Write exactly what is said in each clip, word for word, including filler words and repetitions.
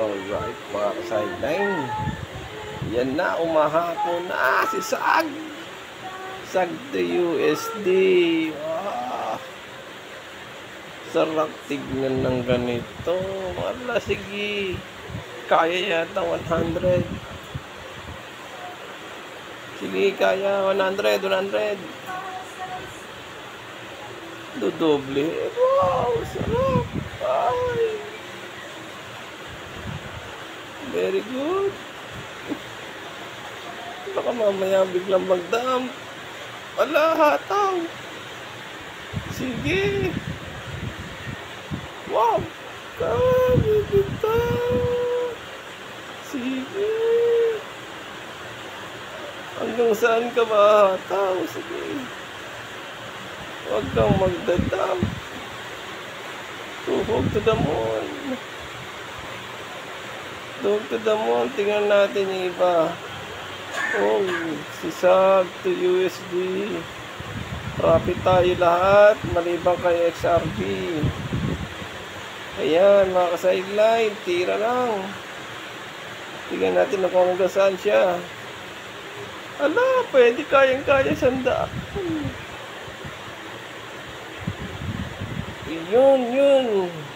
Alright, mga ka-sideline. Yan na, umahapon na si Sag. Sag to U S D. Ah, sarap tignan ng ganito. Wala, sige. Kaya yata one hundred. Sige, kaya one hundred, one hundred. Dodoble. Wow, sarap. Ay. Very good. Baka mamaya biglang mag-dump. Wala, hataw. Sige. Wow. Kami kita. Sige. Hanggang saan ka ba hataw? Sige. Huwag kang magdadam. Tuhog to the moon. Tuhog to the moon. Tingnan natin yung iba. Oh, si Sag to U S D. Profit tayo lahat. Maliban kay X R B. Ayan, mga ka-sideline. Tira lang. Tingnan natin kung hanggang saan siya. Ala, pwede kayang-kaya sanda. Hmm. Yun, yun.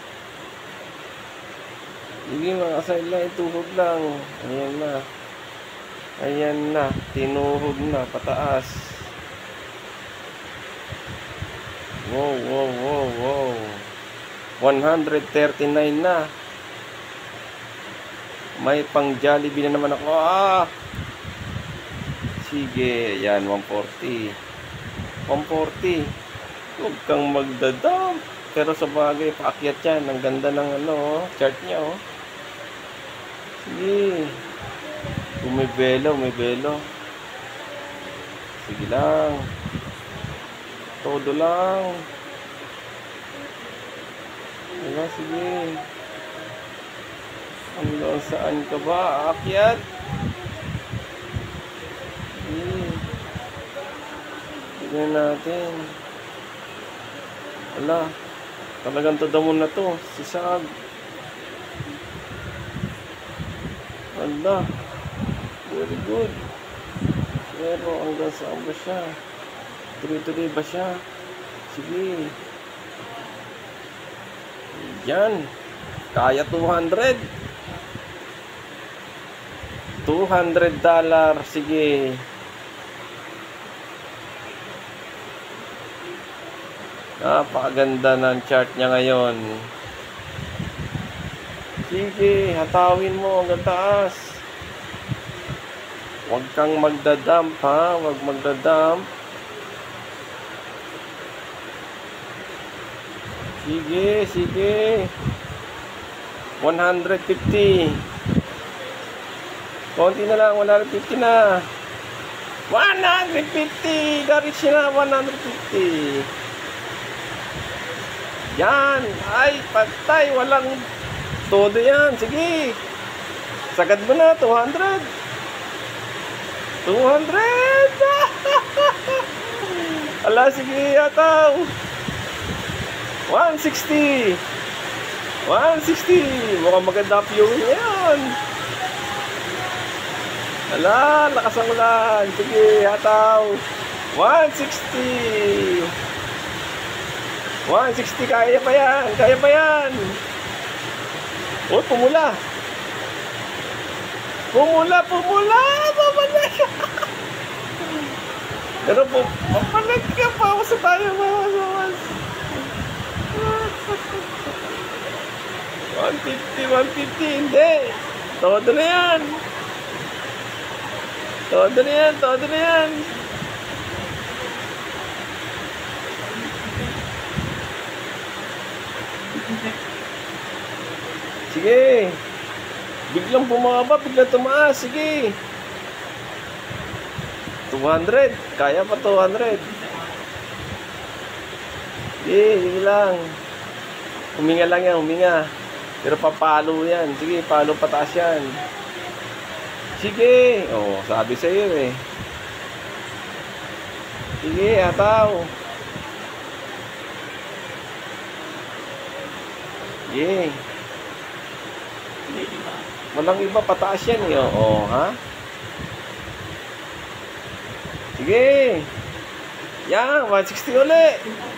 Sige, mga ka-sideline. Tuhog lang. Ayan na. Ayan na. Tinuhog na. Pataas. Wow, wow, wow, wow. one thirty-nine na. May pang Jollibee na naman ako. Ah! Sige. Ayan, one forty. one forty. Huwag kang magdadam. Pero sa bagay, paakyat yan. Ang ganda ng ano, chart niya, oh. Sige. Umibelo, umibelo. Sige lang. Todo lang. Wala, sige. Hanggang saan ka ba? Aakyat. Sige. Tignan natin. Wala. Talagang tadamon na to. Si Sag. Wala. Very good. Pero hanggang saan ba siya? Tuloy-tuloy ba siya? Sige. Yan. Kaya two hundred. two hundred dollar. Sige. Napakaganda ng chart niya ngayon. Sige, hatawin mo hanggang taas. Huwag kang magdadump, ha? Huwag magdadump. Sige, sige. one fifty. Konti na lang, one fifty na. one fifty! Garis na, one fifty. Yan. Ay, patay. Walang todo yan. Sige. Sagad mo na, two hundred. two hundred! Ala, sige, yataw. one sixty. one sixty. Mukhang maganda viewing ngayon. Ala, lakas ang ulan. Sige, yataw. one sixty. one sixty, kaya pa yan. Kaya pa yan. Oh, pumula. Pumula, pumula. Pumula. Pero po, papalag ka pa. Masa tayo, mawas. one fifty, one fifty. Hindi. Todo na yan. Todo na yan. Todo na yan. Sige. Biglang bumaba, biglang tumaas. Sige. two hundred. Kaya pa two hundred. Sige, sige lang. Huminga lang yan, huminga. Pero papalo yan. Sige, palo pataas yan. Sige. Oh, sabi sa iyo eh. Sige, ataw. Yay. Hindi, di ba? Walang iba, pataas yan eh. Oo, ha? Sige. Yan, one sixty uli.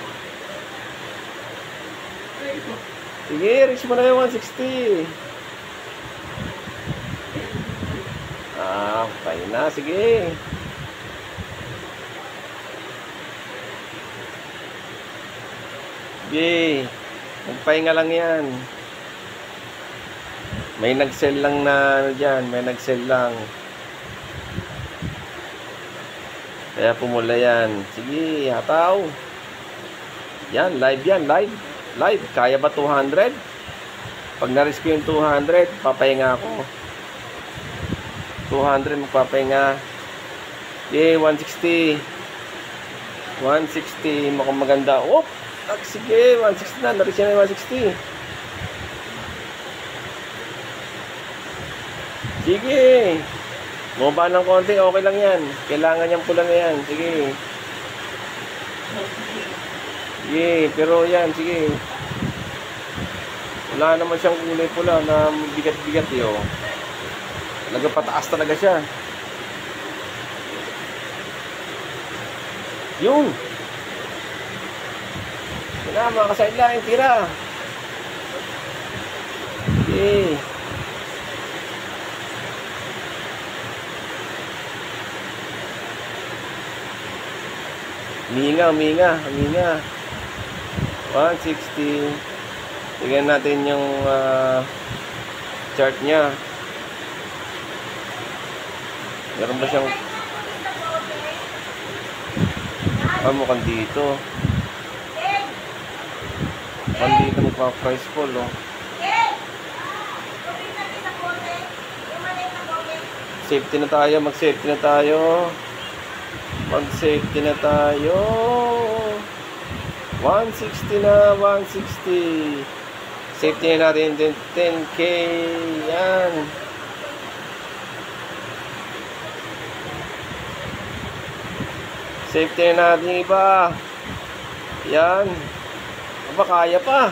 Sige, reach mo na yung one sixty. Ah, tayo na. Sige. Sige. Magpahinga lang yan. May nag-sell lang na ano dyan. May nag-sell lang. Kaya pumula yan. Sige, hataw. Yan, live yan, live. Live. Kaya ba two hundred? Pag na-risk ko yung two hundred, papahinga ako. two hundred magpapahinga. Okay, one sixty. one sixty. Mukhang maganda. Oh, sige, one sixty na. Na-risk yan yung one sixty. Sige. Bumaba ng konti, okay lang yan. Kailangan niyang pula na yan. Sige. Sige, pero yan, sige. Wala naman siyang kulay pula na bigat-bigat yun. Talaga pataas talaga siya. Yun. Wala, mga ka-sideline, tira. Sige. Huminga, huminga, huminga. one sixty. Tignan natin yung uh, chart niya. Meron ba siyang... Ah, mukhang dito. Mukhang dito magpa-price fall, oh. Safety na tayo, mag-safety na tayo. Mag-safety na tayo. one sixty na, one sixty. Safety na natin din ten K. Yan. Safety na natin iba. Yan. Aba, kaya pa.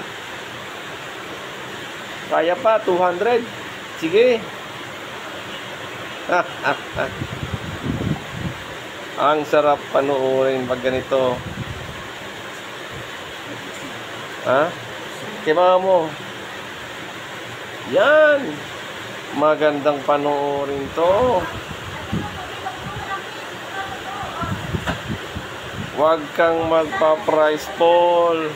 Kaya pa, two hundred. Sige. Ha, ha, ha. Ang sarap panoorin pag ganito. Ha? Kaya mo. Yan. Magandang panoorin to. Huwag kang magpa-price fall.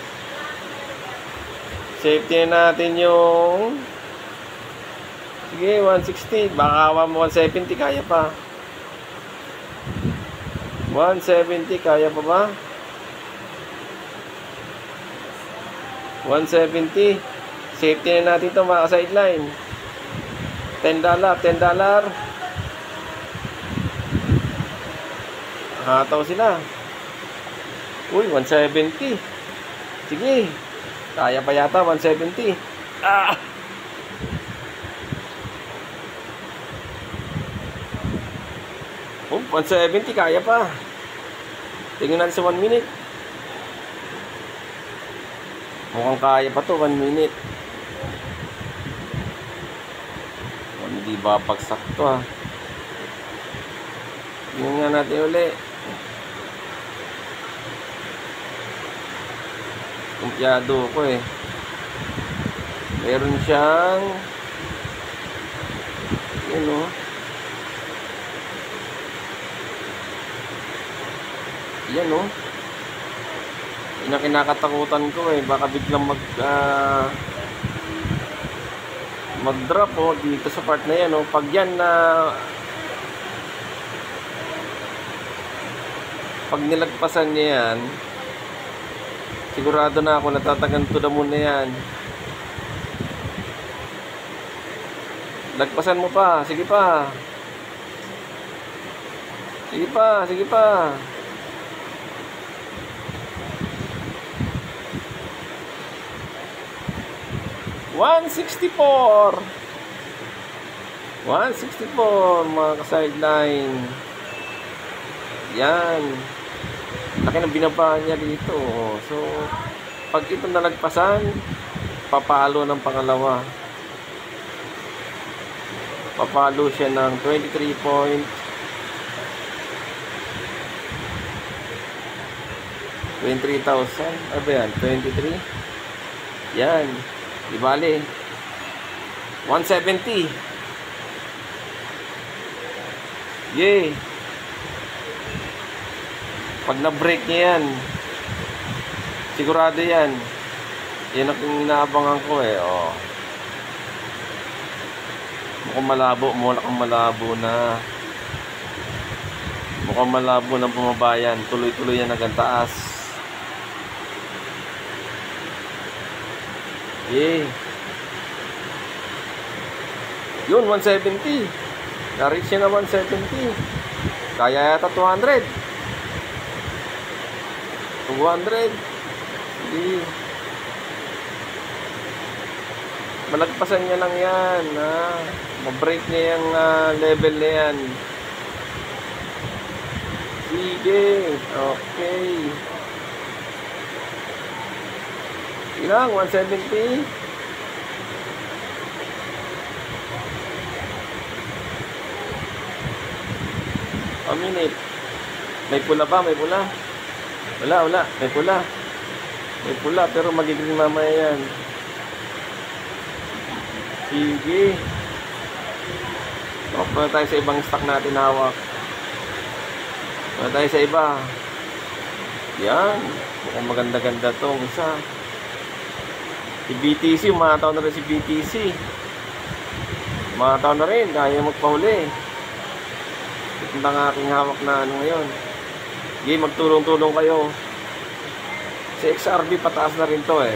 Safety natin yung... Sige, one sixty. Baka one seventy kaya pa. one seventy, kaya pa ba? one seventy. Safety na natin ito, mga sideline. ten dollar, ten dollar. Hataw sila. Uy, one seventy. Sige. Kaya pa yata, one seventy. Ah! Oh, one seventy, kaya pa. Tingnan natin sa one minute. Mukhang kaya pa to, one minute. Oh, hindi ba pagsak to, ha? Tingnan nga natin uli. Kumpiyado ko eh. Meron siyang... Yan o. Yan o. Yan ang kinakatakutan ko eh. Baka biglang mag uh, mag drop o dito sa part na yan o. Pag yan na pag nilagpasan niya yan, sigurado na ako natatagan to the moon na yan. Lagpasan mo pa. Sige pa. Sige pa. Sige pa. one sixty-four. one sixty-four, mga ka-sideline. Yan. Laki ng binaba niya dito. So, pag ito nalagpasan, papalo ng pangalawa. Papalo siya ng twenty-three point twenty-three thousand. Ano ba yan? twenty-three. Yan. Di bale. one seventy. Yay. Pag na-break niya yan, sigurado yan. Yan ang inaabangan ko eh. Oh. Mukhang malabo. Mukhang malabo na. Mukhang malabo ng bumabayan. Tuloy-tuloy yan hanggang taas. Yay. Yun, one seventy. Na-reach siya na one seventy. Kaya yata two hundred. two hundred. Yay. Malagpasan niya lang yan. Ha? Ma-break niya yung uh, level na yan. Sige. Okay. Ilang? one seventy? A minute. May pula ba? May pula? Wala, wala. May pula. May pula pero magiging mamaya yan. Sige. O, punta tayo sa ibang stock natin hawak. Punta tayo sa iba. Yan. Mukhang maganda-ganda to. Isa. Si B T C. Umataw na rin si B T C. Umataw na rin. Kaya magpahuli. Ito lang aking hawak na ano ngayon. Sige, magtulong-tulong kayo. Si X R B pataas na rin to eh.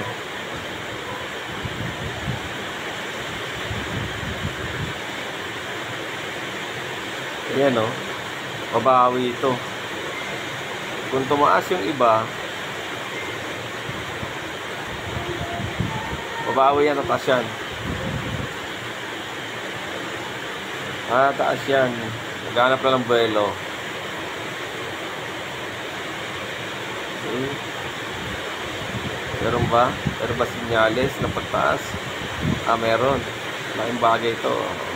Ayan o. Babawi ito. Kung tumaas yung iba, babawi yan, tataas yan. Ah, taas yan. Naghanap lang ng buwelo. Okay. Meron ba? Meron ba sinyalis na pagtaas? Ah, meron. Laking bagay ito.